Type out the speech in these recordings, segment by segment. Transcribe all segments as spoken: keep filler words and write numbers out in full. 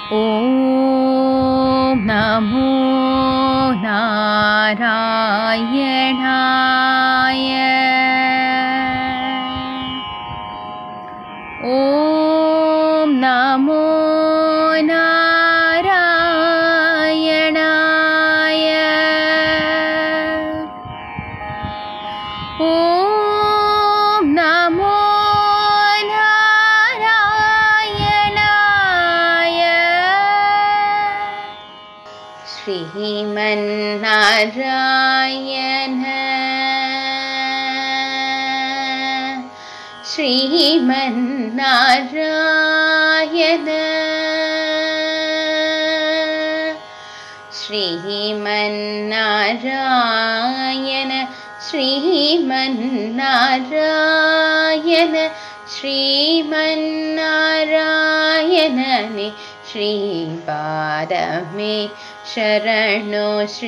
ॐ नमो नारायणाय। ॐ नमो नारायणाय। ॐ नमो नारायणाय। श्रीमन्नारायण श्रीमन्नारायण श्रीमन्नारायण श्रीमन्नारायण श्रीमन्नारायण श्रीपादमे शरणो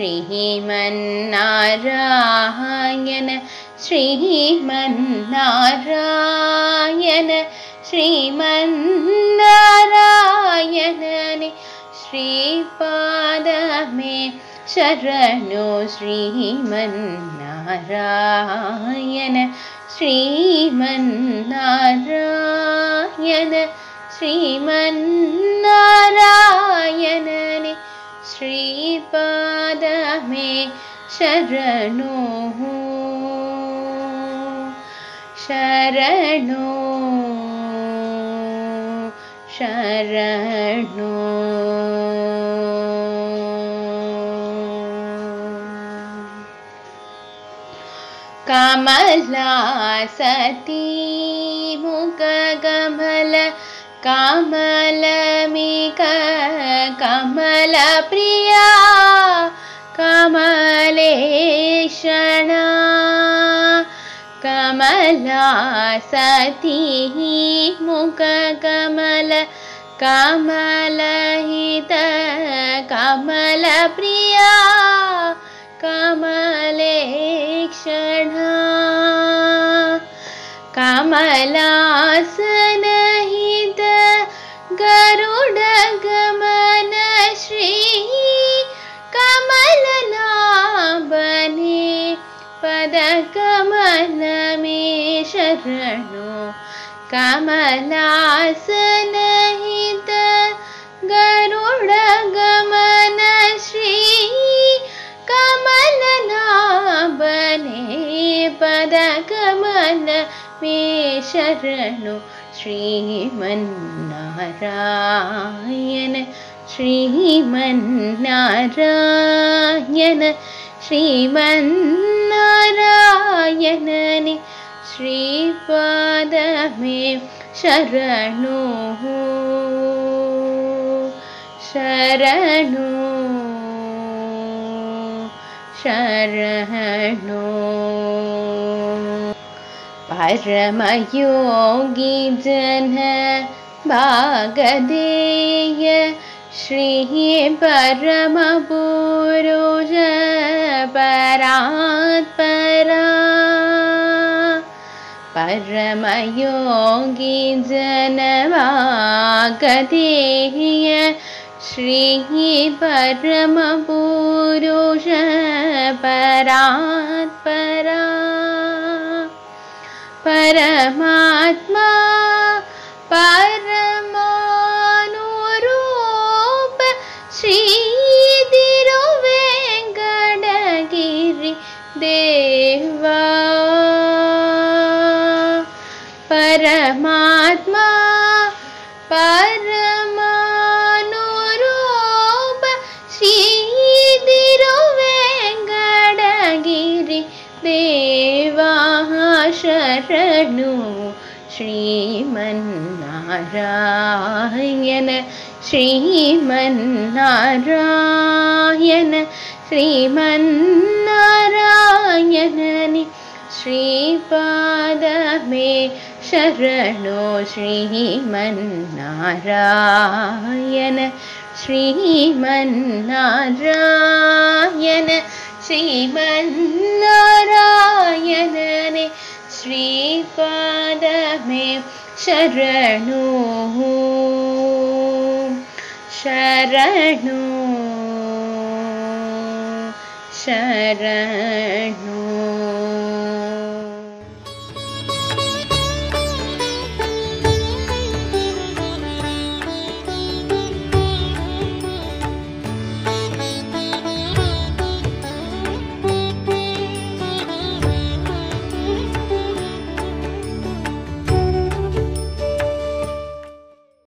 श्रीमन्नारायण श्रीमन्नारायण श्रीमन्नारायण श्रीपादमे शरणो श्रीमन्नारायण श्रीमन्नारायण श्रीमन्नारायण श्रीपादमे शरणो शरणो शरणो। कमलासती मुखकमल कमलमिक कमलप्रिया कमलेशना कमलासती मुखकमल कमलहित कमलप्रिया कमलेक्षणा कमलासनहित गरुडगमन श्री कमलनाभने पदकमलमे शरणो कमलासनहित गरुडगमन श्री कमलनाभने पदकमलमे शरणो श्रीमन्नारायण श्रीमन्नारायण श्रीमन्नारायण श्रीपादमे शरणो शरणो शरणो। परमयोगी जन भागधेय श्री परमपुरुष परात्परा परमयोगी जन भागधेय श्री परमपुरुष परात्परा परमात्मा परमानुरूप श्री तिरुवेंकटगिरि देवा परमात्मा परमानुरूप श्री तिरुवेंकटगिरि देवा शरणो श्रीमन्नारायण श्रीमन्नारायण श्रीमन्नारायण श्रीपादमे शरणो श्रीमन्नारायण श्रीमन्नारायण श्रीमन्नारायण श्रीपादमे शरणो ಶರಣು ಶರಣು